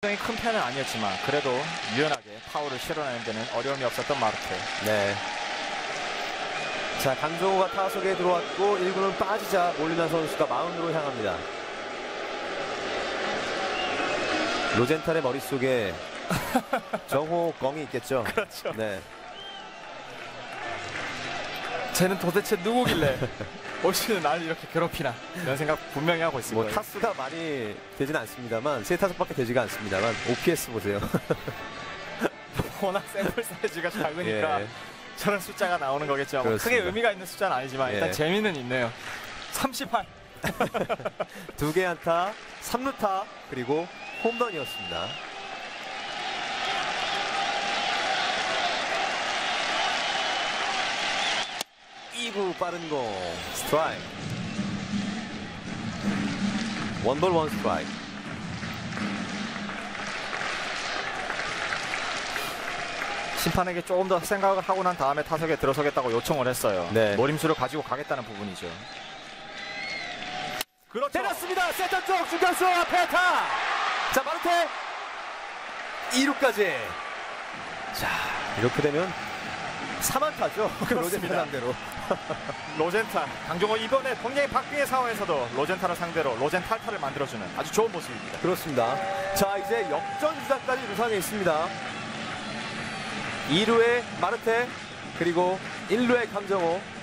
굉장히 큰 편은 아니었지만 그래도 유연하게 파울을 실어내는 데는 어려움이 없었던 마르테. 네. 자, 강정호가 타석에 들어왔고 1구는 빠지자 몰리나 선수가 마운드로 향합니다. 로젠탈의 머릿속에 정호 껑이 있겠죠. 그렇죠. 네. 쟤는 도대체 누구길래 올 시즌 나를 이렇게 괴롭히나 이런 생각 분명히 하고 있을 거예요. 타수가 많이 되진 않습니다만 3타석밖에 되지가 않습니다만 OPS 보세요. 워낙 샘플 사이즈가 작으니까 예. 저런 숫자가 나오는 거겠죠. 뭐 크게 의미가 있는 숫자는 아니지만 일단 예. 재미는 있네요. 38. 2개 안타, 3루타, 그리고 홈런이었습니다. 이구 빠른 공 스트라이크. 원볼 원 스트라이크. 심판에게 조금 더 생각을 하고 난 다음에 타석에 들어서겠다고 요청을 했어요. 네. 노림수를 가지고 가겠다는 부분이죠. 그렇죠. 때렸습니다. 센터 쪽 중견수 페타. 자, 마르테 2루까지. 자, 이렇게 되면 3안타죠. 로젠타 상대로. 로젠타, 강정호 이번에 굉장히 박빙의 상황에서도 로젠타를 상대로 로젠탈타를 만들어주는 아주 좋은 모습입니다. 그렇습니다. 자, 이제 역전 주자까지 유상에 있습니다. 2루에 마르테, 그리고 1루에 강정호.